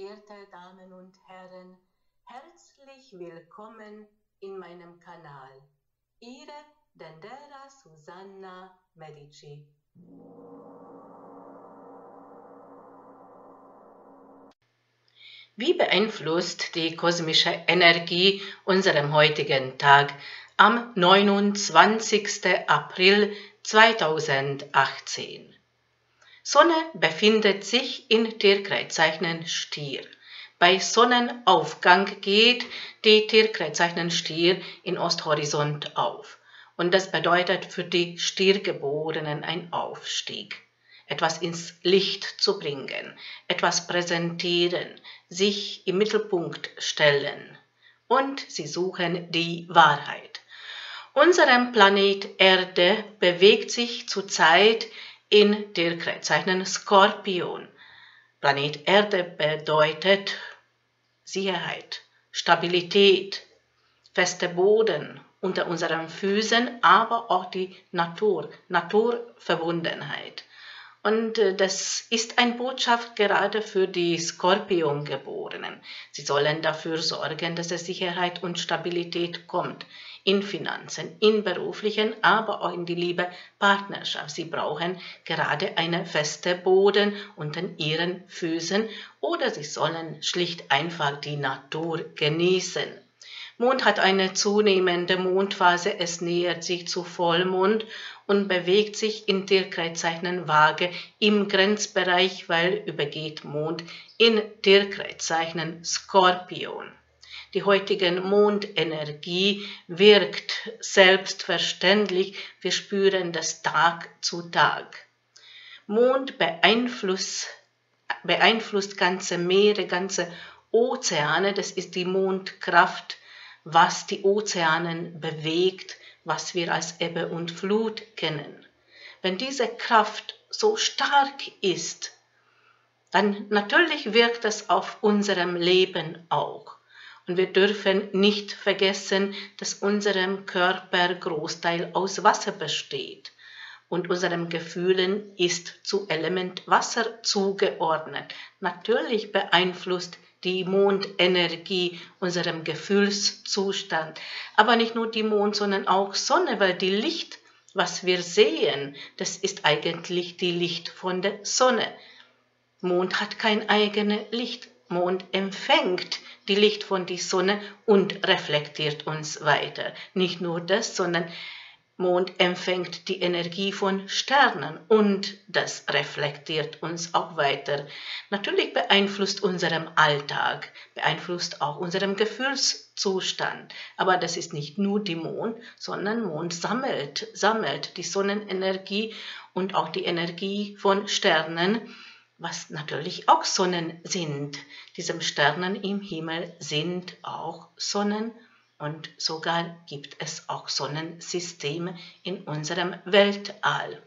verehrte Damen und Herren, herzlich willkommen in meinem Kanal. Ihre Dendera Susanna Medici. Wie beeinflusst die kosmische Energie unseren heutigen Tag am 29. April 2018? Sonne befindet sich in Tierkreiszeichen Stier. Bei Sonnenaufgang geht die Tierkreiszeichen Stier in Osthorizont auf. Und das bedeutet für die Stiergeborenen ein Aufstieg. Etwas ins Licht zu bringen, etwas präsentieren, sich im Mittelpunkt stellen. Und sie suchen die Wahrheit. Unser Planet Erde bewegt sich zurzeit in Tierkreiszeichen Skorpion. Planet Erde bedeutet Sicherheit, Stabilität, fester Boden unter unseren Füßen, aber auch die Naturverbundenheit. Und das ist eine Botschaft gerade für die Skorpiongeborenen. Sie sollen dafür sorgen, dass es Sicherheit und Stabilität kommt. In Finanzen, in beruflichen, aber auch in die Liebe, Partnerschaft. Sie brauchen gerade einen festen Boden unter ihren Füßen oder sie sollen schlicht einfach die Natur genießen. Mond hat eine zunehmende Mondphase, es nähert sich zu Vollmond und bewegt sich in Tierkreiszeichen Waage im Grenzbereich, weil übergeht Mond in Tierkreiszeichen Skorpion. Die heutige Mondenergie wirkt selbstverständlich, wir spüren das Tag zu Tag. Mond beeinflusst ganze Meere, ganze Ozeane, das ist die Mondkraft, was die Ozeane bewegt, was wir als Ebbe und Flut kennen. Wenn diese Kraft so stark ist, dann natürlich wirkt es auf unserem Leben auch. Und wir dürfen nicht vergessen, dass unser Körper Großteil aus Wasser besteht. Und unseren Gefühlen ist zu Element Wasser zugeordnet. Natürlich beeinflusst die Mondenergie unserem Gefühlszustand. Aber nicht nur die Mond, sondern auch Sonne, weil die Licht, was wir sehen, das ist eigentlich die Licht von der Sonne. Mond hat kein eigenes Licht. Mond empfängt die Licht von der Sonne und reflektiert uns weiter. Nicht nur das, sondern Mond empfängt die Energie von Sternen und das reflektiert uns auch weiter. Natürlich beeinflusst unseren Alltag, beeinflusst auch unseren Gefühlszustand. Aber das ist nicht nur die Mond, sondern Mond sammelt die Sonnenenergie und auch die Energie von Sternen, was natürlich auch Sonnen sind. Diese Sternen im Himmel sind auch Sonnen. Und sogar gibt es auch Sonnensysteme in unserem Weltall.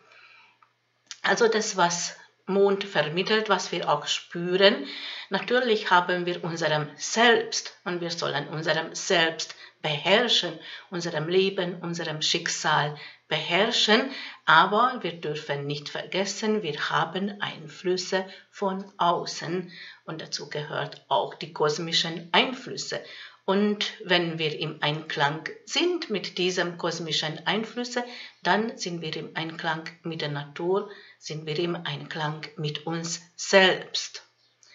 Also das, was Mond vermittelt, was wir auch spüren, natürlich haben wir unserem Selbst und wir sollen unserem Selbst beherrschen, unserem Leben, unserem Schicksal beherrschen, aber wir dürfen nicht vergessen, wir haben Einflüsse von außen und dazu gehört auch die kosmischen Einflüsse. Und wenn wir im Einklang sind mit diesem kosmischen Einflüsse, dann sind wir im Einklang mit der Natur, sind wir im Einklang mit uns selbst.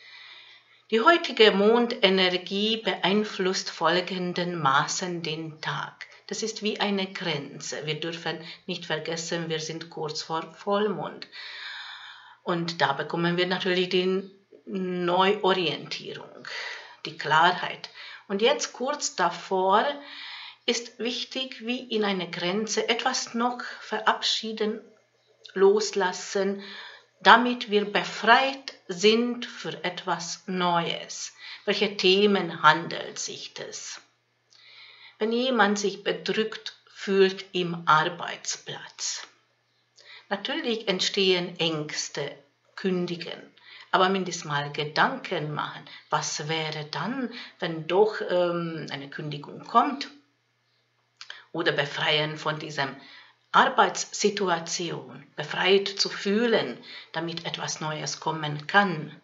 Die heutige Mondenergie beeinflusst folgendermaßen den Tag. Das ist wie eine Grenze. Wir dürfen nicht vergessen, wir sind kurz vor Vollmond. Und da bekommen wir natürlich die Neuorientierung, die Klarheit. Und jetzt kurz davor ist wichtig, wie in einer Grenze etwas noch verabschieden, loslassen, damit wir befreit sind für etwas Neues. Welche Themen handelt sich das? Wenn jemand sich bedrückt fühlt im Arbeitsplatz. Natürlich entstehen Ängste, Kündigen. Aber mindestens mal Gedanken machen, was wäre dann, wenn doch eine Kündigung kommt oder befreien von dieser Arbeitssituation, befreit zu fühlen, damit etwas Neues kommen kann.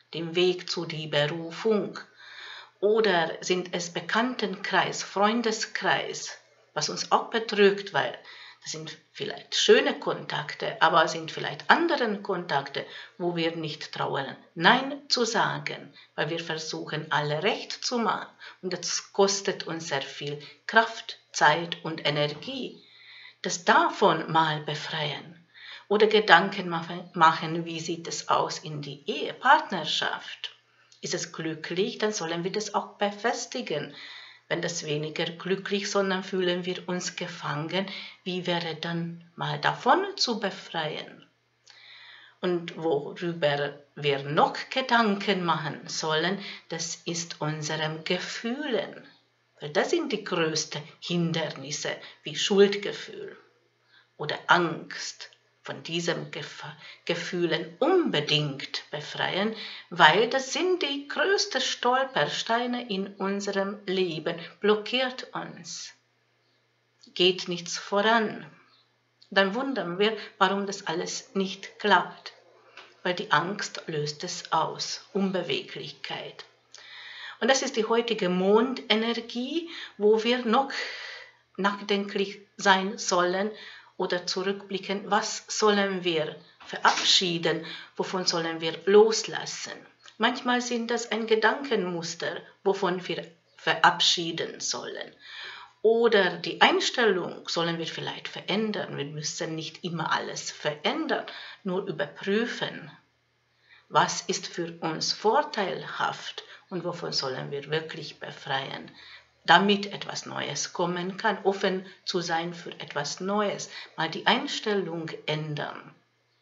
dem Weg zu die Berufung? Oder sind es Bekanntenkreis, Freundeskreis, was uns auch betrügt, weil das sind vielleicht schöne Kontakte, aber sind vielleicht andere Kontakte, wo wir nicht trauen, Nein zu sagen, weil wir versuchen, alle recht zu machen. Und das kostet uns sehr viel Kraft, Zeit und Energie. Das davon mal befreien. Oder Gedanken machen, wie sieht es aus in die Ehepartnerschaft? Ist es glücklich, dann sollen wir das auch befestigen. Wenn das weniger glücklich, sondern fühlen wir uns gefangen, wie wäre dann mal davon zu befreien? Und worüber wir noch Gedanken machen sollen, das ist unseren Gefühlen. Weil das sind die größten Hindernisse, wie Schuldgefühl oder Angst. Von diesen Gefühlen unbedingt befreien, weil das sind die größten Stolpersteine in unserem Leben, blockiert uns, geht nichts voran. Dann wundern wir, warum das alles nicht klappt, weil die Angst löst es aus, Unbeweglichkeit. Und das ist die heutige Mondenergie, wo wir noch nachdenklich sein sollen oder zurückblicken, was sollen wir verabschieden, wovon sollen wir loslassen. Manchmal sind das ein Gedankenmuster, wovon wir verabschieden sollen. Oder die Einstellung sollen wir vielleicht verändern. Wir müssen nicht immer alles verändern, nur überprüfen, was ist für uns vorteilhaft und wovon sollen wir wirklich befreien, damit etwas Neues kommen kann, offen zu sein für etwas Neues, mal die Einstellung ändern.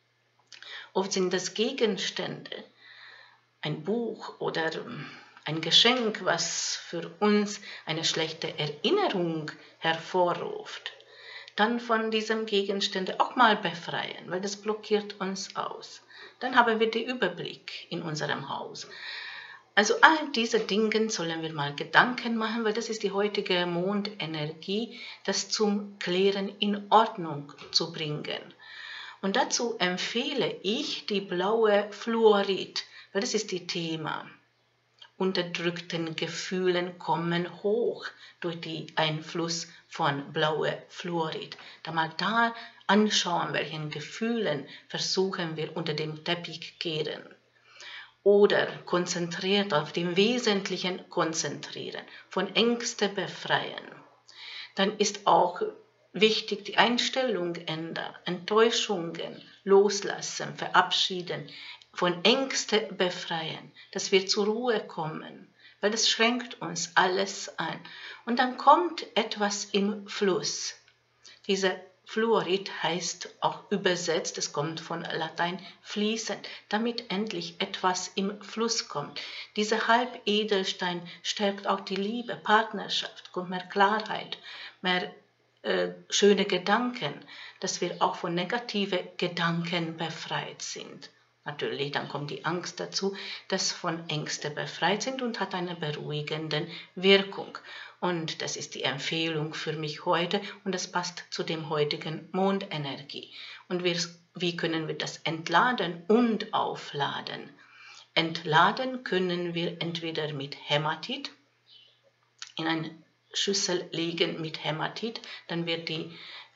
Oft sind das Gegenstände, ein Buch oder ein Geschenk, was für uns eine schlechte Erinnerung hervorruft. Dann von diesem Gegenstände auch mal befreien, weil das blockiert uns aus. Dann haben wir den Überblick in unserem Haus. Also all diese Dinge sollen wir mal Gedanken machen, weil das ist die heutige Mondenergie, das zum Klären in Ordnung zu bringen. Und dazu empfehle ich die blaue Fluorid, weil das ist die Thema. Unterdrückten Gefühlen kommen hoch durch den Einfluss von blauer Fluorid. Da mal da anschauen, welchen Gefühlen versuchen wir unter dem Teppich kehren. Oder konzentriert auf dem Wesentlichen konzentrieren, von Ängsten befreien. Dann ist auch wichtig, die Einstellung ändern, Enttäuschungen loslassen, verabschieden, von Ängsten befreien, dass wir zur Ruhe kommen, weil das schränkt uns alles ein. Und dann kommt etwas im Fluss. Diese Fluorid heißt auch übersetzt, es kommt von Latein fließend, damit endlich etwas im Fluss kommt. Dieser Halbedelstein stärkt auch die Liebe, Partnerschaft, kommt mehr Klarheit, mehr schöne Gedanken, dass wir auch von negativen Gedanken befreit sind. Natürlich, dann kommt die Angst dazu, dass von Ängsten befreit sind und hat eine beruhigende Wirkung. Und das ist die Empfehlung für mich heute und das passt zu dem heutigen Mondenergie. Und wie können wir das entladen und aufladen? Entladen können wir entweder mit Hämatit in eine Schüssel legen mit Hämatit, dann wird die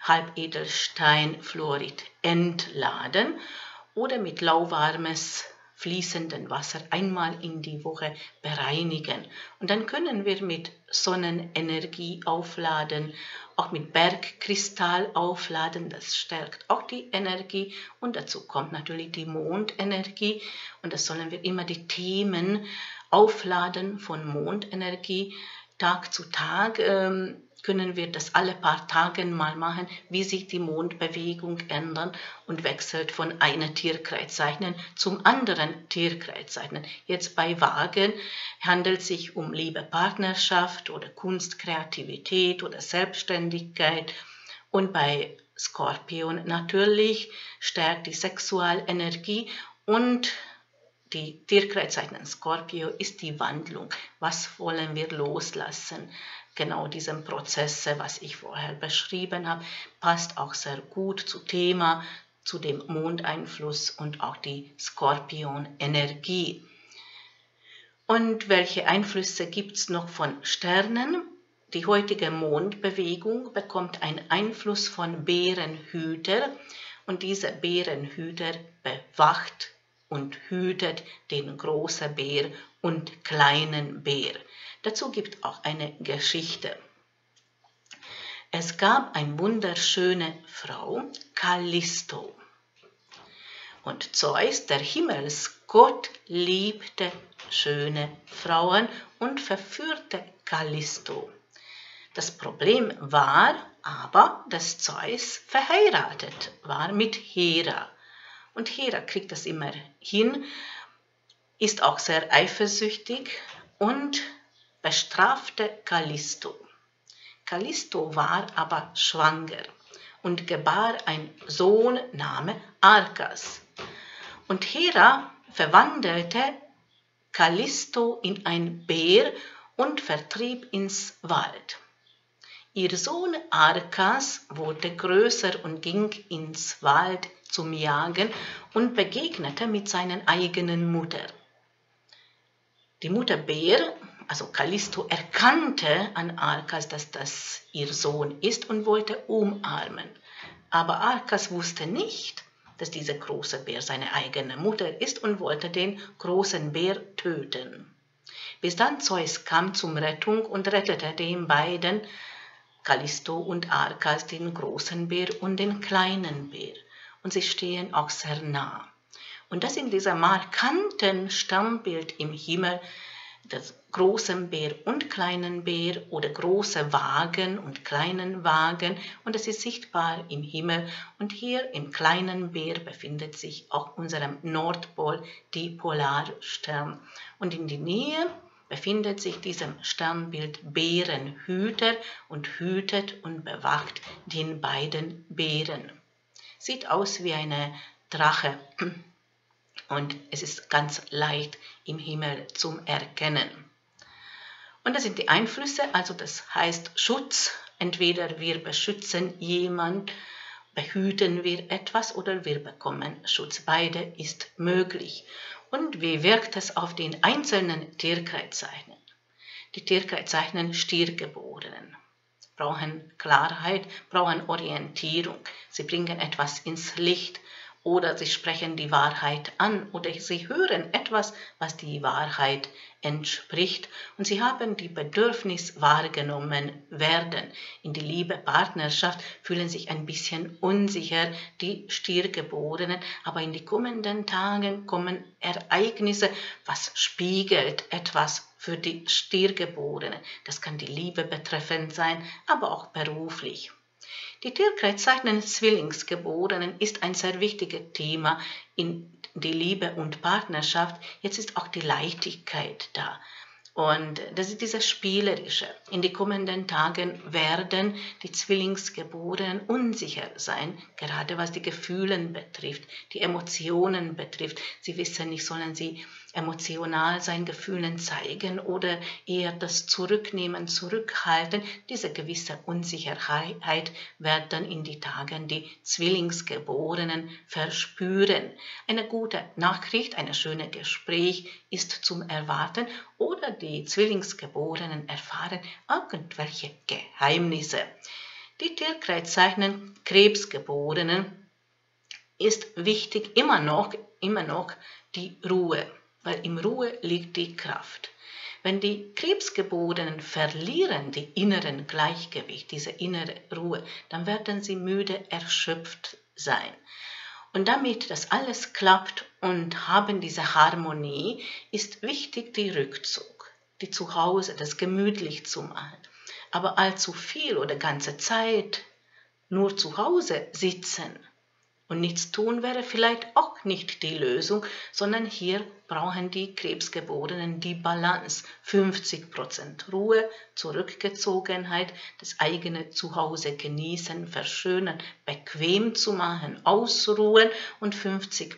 Halbedelsteinfluorid entladen oder mit lauwarmes fließenden Wasser einmal in die Woche bereinigen. Und dann können wir mit Sonnenenergie aufladen, auch mit Bergkristall aufladen, das stärkt auch die Energie und dazu kommt natürlich die Mondenergie und das sollen wir immer die Themen aufladen von Mondenergie. Tag zu Tag können wir das alle paar Tage mal machen, wie sich die Mondbewegung ändert und wechselt von einer Tierkreiszeichen zum anderen Tierkreiszeichen. Jetzt bei Wagen handelt es sich um Liebe, Partnerschaft oder Kunst, Kreativität oder Selbstständigkeit und bei Skorpion natürlich stärkt die Sexualenergie und die Tierkreiszeichen Skorpio ist die Wandlung. Was wollen wir loslassen? Genau diesen Prozesse, was ich vorher beschrieben habe, passt auch sehr gut zum Thema, zu dem Mondeinfluss und auch die Skorpion-Energie. Und welche Einflüsse gibt es noch von Sternen? Die heutige Mondbewegung bekommt einen Einfluss von Bärenhüter und dieser Bärenhüter bewacht und hütet den großen Bär und kleinen Bär. Dazu gibt es auch eine Geschichte. Es gab eine wunderschöne Frau, Callisto. Und Zeus, der Himmelsgott, liebte schöne Frauen und verführte Callisto. Das Problem war aber, dass Zeus verheiratet war mit Hera. Und Hera kriegt das immer hin, ist auch sehr eifersüchtig und bestrafte Callisto. Callisto war aber schwanger und gebar einen Sohn namens Arkas. Und Hera verwandelte Callisto in einen Bär und vertrieb ins Wald. Ihr Sohn Arkas wurde größer und ging ins Wald zum Jagen und begegnete mit seiner eigenen Mutter. Die Mutter Bär, also Callisto, erkannte an Arkas, dass das ihr Sohn ist und wollte umarmen. Aber Arkas wusste nicht, dass dieser große Bär seine eigene Mutter ist und wollte den großen Bär töten. Bis dann Zeus kam zur Rettung und rettete den beiden, Callisto und Arkas, den großen Bär und den kleinen Bär. Und sie stehen auch sehr nah. Und das in diesem markanten Stammbild im Himmel, des großen Bär und kleinen Bär oder große Wagen und kleinen Wagen. Und es ist sichtbar im Himmel. Und hier im kleinen Bär befindet sich auch unserem Nordpol, die Polarstern. Und in der Nähe befindet sich diesem Sternbild Bärenhüter und hütet und bewacht den beiden Bären. Sieht aus wie eine Drache und es ist ganz leicht im Himmel zum Erkennen. Und das sind die Einflüsse, also das heißt Schutz. Entweder wir beschützen jemanden, behüten wir etwas oder wir bekommen Schutz. Beide ist möglich. Und wie wirkt es auf den einzelnen Tierkreiszeichen? Die Tierkreiszeichen Stiergeborenen brauchen Klarheit, brauchen Orientierung. Sie bringen etwas ins Licht oder sie sprechen die Wahrheit an oder sie hören etwas, was die Wahrheit entspricht und sie haben die Bedürfnis wahrgenommen werden. In die Liebe, Partnerschaft fühlen sich ein bisschen unsicher, die Stiergeborenen, aber in die kommenden Tagen kommen Ereignisse, was spiegelt etwas für die Stiergeborenen. Das kann die Liebe betreffend sein, aber auch beruflich. Die Tierkreiszeichen Zwillingsgeborenen ist ein sehr wichtiges Thema in die Liebe und Partnerschaft. Jetzt ist auch die Leichtigkeit da. Und das ist dieses Spielerische. In den kommenden Tagen werden die Zwillingsgeborenen unsicher sein, gerade was die Gefühle betrifft, die Emotionen betrifft. Sie wissen nicht, sollen sie emotional sein, Gefühlen zeigen oder eher das Zurücknehmen, Zurückhalten. Diese gewisse Unsicherheit werden in die Tagen die Zwillingsgeborenen verspüren. Eine gute Nachricht, ein schönes Gespräch ist zum Erwarten oder die Zwillingsgeborenen erfahren irgendwelche Geheimnisse. Die Tierkreiszeichen Krebsgeborenen ist wichtig immer noch die Ruhe, weil in Ruhe liegt die Kraft. Wenn die Krebsgeborenen verlieren die inneren Gleichgewicht, diese innere Ruhe, dann werden sie müde, erschöpft sein. Und damit das alles klappt und haben diese Harmonie, ist wichtig die Rückzug, die Zuhause, das gemütlich zu machen. Aber allzu viel oder ganze Zeit nur zu Hause sitzen und nichts tun wäre vielleicht auch nicht die Lösung, sondern hier brauchen die Krebsgeborenen die Balance. 50% Ruhe, Zurückgezogenheit, das eigene Zuhause genießen, verschönern, bequem zu machen, ausruhen und 50%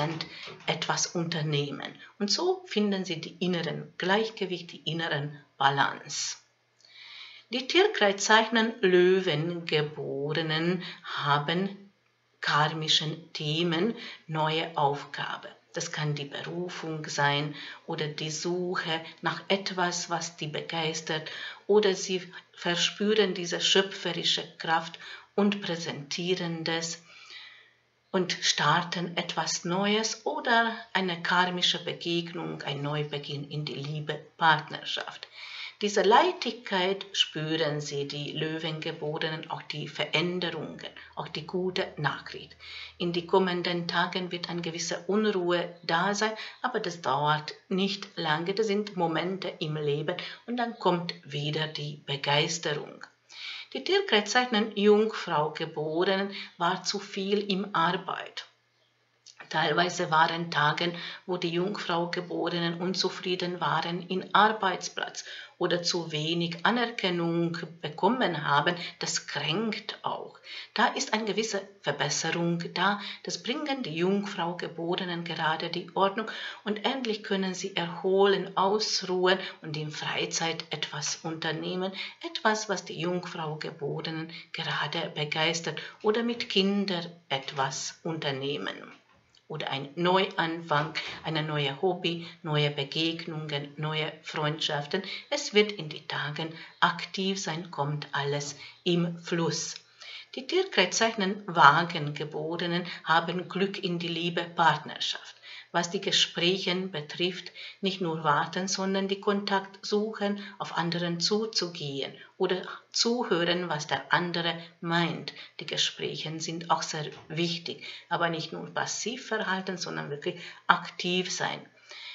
etwas unternehmen. Und so finden Sie die inneren Gleichgewicht, die inneren Balance. Die Tierkreiszeichen Löwengeborenen haben karmischen Themen neue Aufgabe. Das kann die Berufung sein oder die Suche nach etwas, was die begeistert, oder sie verspüren diese schöpferische Kraft und präsentieren das und starten etwas Neues oder eine karmische Begegnung, ein Neubeginn in die Liebe, Partnerschaft. Diese Leichtigkeit spüren sie, die Löwengeborenen, auch die Veränderungen, auch die gute Nachricht. In die kommenden Tagen wird eine gewisse Unruhe da sein, aber das dauert nicht lange, das sind Momente im Leben und dann kommt wieder die Begeisterung. Die Tierkreiszeichen Jungfrau Geborenen war zu viel im Arbeit. Teilweise waren Tage, wo die Jungfrau Geborenen unzufrieden waren im Arbeitsplatz oder zu wenig Anerkennung bekommen haben. Das kränkt auch. Da ist eine gewisse Verbesserung da. Das bringen die Jungfrau Geborenen gerade die Ordnung und endlich können sie erholen, ausruhen und in Freizeit etwas unternehmen. Etwas, was die Jungfrau Geborenen gerade begeistert oder mit Kindern etwas unternehmen. Oder ein Neuanfang, eine neue Hobby, neue Begegnungen, neue Freundschaften. Es wird in den Tagen aktiv sein, kommt alles im Fluss. Die Tierkreiszeichen Wagengeborenen haben Glück in die Liebe, Partnerschaft. Was die Gespräche betrifft, nicht nur warten, sondern die Kontakt suchen, auf anderen zuzugehen oder zuhören, was der andere meint. Die Gespräche sind auch sehr wichtig, aber nicht nur passiv verhalten, sondern wirklich aktiv sein.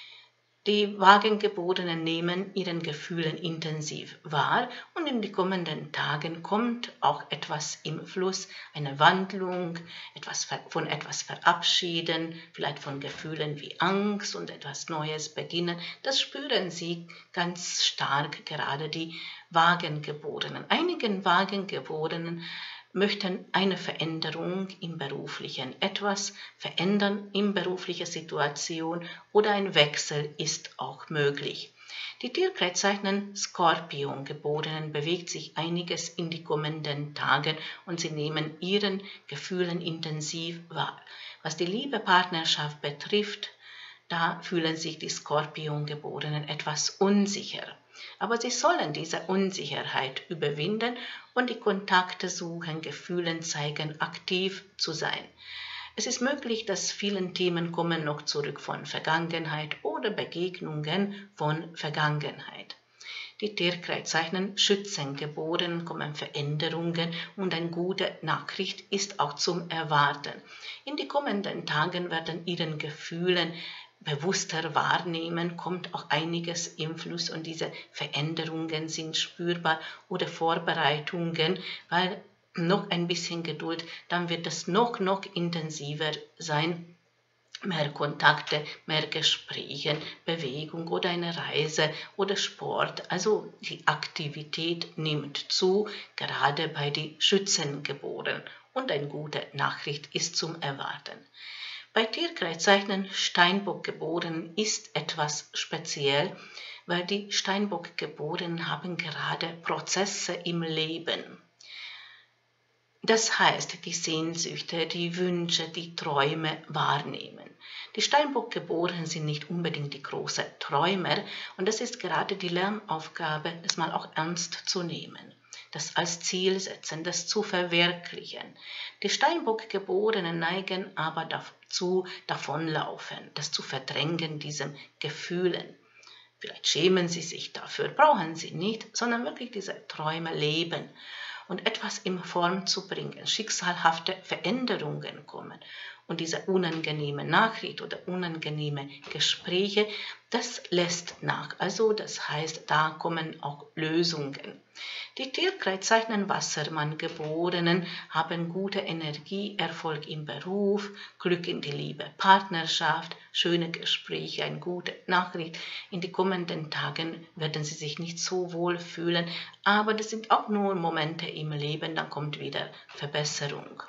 Die Wagengeborenen nehmen ihren Gefühlen intensiv wahr und in den kommenden Tagen kommt auch etwas im Fluss, eine Wandlung, von etwas verabschieden, vielleicht von Gefühlen wie Angst und etwas Neues beginnen. Das spüren sie ganz stark, gerade die Wagengeborenen. Einigen Wagengeborenen möchten eine Veränderung im Beruflichen, etwas verändern in beruflicher Situation oder ein Wechsel ist auch möglich. Die Tierkreiszeichen Skorpiongeborenen bewegt sich einiges in die kommenden Tagen und sie nehmen ihren Gefühlen intensiv wahr. Was die Liebe, Partnerschaft betrifft, da fühlen sich die Skorpiongeborenen etwas unsicher. Aber sie sollen diese Unsicherheit überwinden und die Kontakte suchen, Gefühlen zeigen, aktiv zu sein. Es ist möglich, dass vielen Themen kommen noch zurück von Vergangenheit oder Begegnungen von Vergangenheit. Die Tierkreiszeichen Schützengeborenen kommen Veränderungen und eine gute Nachricht ist auch zum Erwarten. In den kommenden Tagen werden ihren Gefühlen bewusster wahrnehmen, kommt auch einiges im Fluss und diese Veränderungen sind spürbar oder Vorbereitungen, weil noch ein bisschen Geduld, dann wird es noch intensiver sein. Mehr Kontakte, mehr Gespräche, Bewegung oder eine Reise oder Sport. Also die Aktivität nimmt zu, gerade bei den Schützengeborenen. Und eine gute Nachricht ist zum Erwarten. Bei Tierkreiszeichen Steinbockgeborenen ist etwas speziell, weil die Steinbockgeborenen haben gerade Prozesse im Leben. Das heißt, die Sehnsüchte, die Wünsche, die Träume wahrnehmen. Die Steinbockgeborenen sind nicht unbedingt die großen Träumer und das ist gerade die Lernaufgabe, das mal auch ernst zu nehmen, das als Ziel setzen, das zu verwirklichen. Die Steinbockgeborenen neigen aber dazu, davonlaufen, das zu verdrängen, diesen Gefühlen. Vielleicht schämen sie sich dafür, brauchen sie nicht, sondern wirklich diese Träume leben und etwas in Form zu bringen, schicksalhafte Veränderungen kommen und diese unangenehme Nachricht oder unangenehme Gespräche, das lässt nach. Also das heißt, da kommen auch Lösungen. Die Tierkreiszeichen Wassermann-Geborenen haben gute Energie, Erfolg im Beruf, Glück in die Liebe, Partnerschaft, schöne Gespräche, eine gute Nachricht. In den kommenden Tagen werden sie sich nicht so wohl fühlen, aber das sind auch nur Momente im Leben, dann kommt wieder Verbesserung.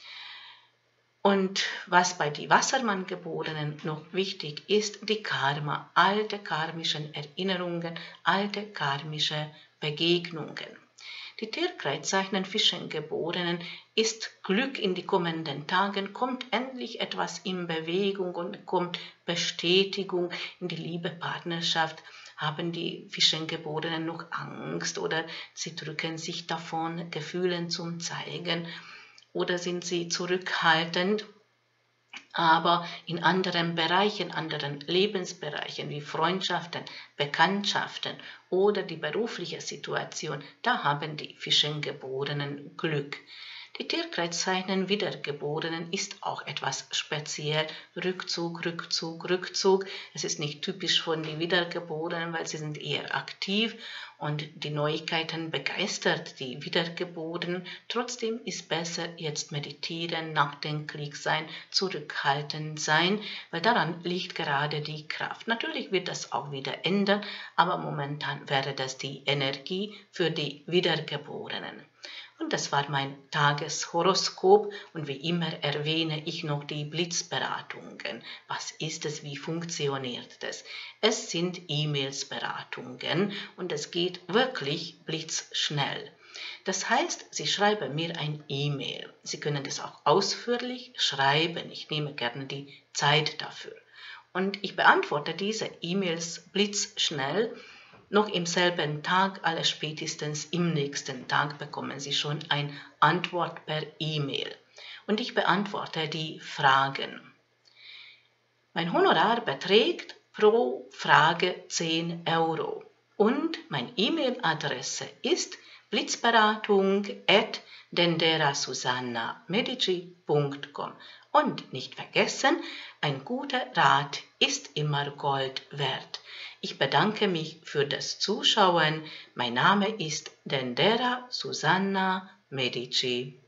Und was bei den Wassermann-Geborenen noch wichtig ist, die Karma, alte karmischen Erinnerungen, alte karmische Begegnungen. Die Tierkreiszeichen Fischengeborenen ist Glück in die kommenden Tagen, kommt endlich etwas in Bewegung und kommt Bestätigung in die Liebe, Partnerschaft. Haben die Fischengeborenen noch Angst oder sie drücken sich davon, Gefühlen zu zeigen oder sind sie zurückhaltend? Aber in anderen Bereichen, anderen Lebensbereichen wie Freundschaften, Bekanntschaften oder die berufliche Situation, da haben die Fischengeborenen Glück. Die Tierkreiszeichen Wiedergeborenen ist auch etwas speziell. Rückzug, Rückzug, Rückzug. Es ist nicht typisch von den Wiedergeborenen, weil sie sind eher aktiv und die Neuigkeiten begeistert die Wiedergeborenen. Trotzdem ist besser jetzt meditieren, nachdenklich sein, zurückhaltend sein, weil daran liegt gerade die Kraft. Natürlich wird das auch wieder ändern, aber momentan wäre das die Energie für die Wiedergeborenen. Und das war mein Tageshoroskop und wie immer erwähne ich noch die Blitzberatungen. Was ist es, wie funktioniert das? Es sind E-Mails-Beratungen und es geht wirklich blitzschnell. Das heißt, Sie schreiben mir ein E-Mail. Sie können das auch ausführlich schreiben. Ich nehme gerne die Zeit dafür. Und ich beantworte diese E-Mails blitzschnell. Noch im selben Tag, allerspätestens im nächsten Tag bekommen Sie schon eine Antwort per E-Mail. Und ich beantworte die Fragen. Mein Honorar beträgt pro Frage 10 € und meine E-Mail-Adresse ist blitzberatung@denderasusanna.medici.com. Und nicht vergessen, ein guter Rat ist immer Gold wert. Ich bedanke mich für das Zuschauen. Mein Name ist Dendera Susanna Medici.